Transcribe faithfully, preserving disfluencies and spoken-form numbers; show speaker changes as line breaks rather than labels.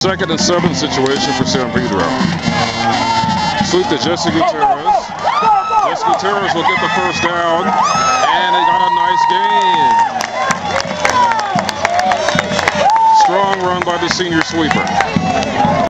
Second and seven situation for San Pedro. Sweep to Jesse Gutierrez. Jesse Gutierrez will get the first down, and he got a nice gain. Strong run by the senior sweeper.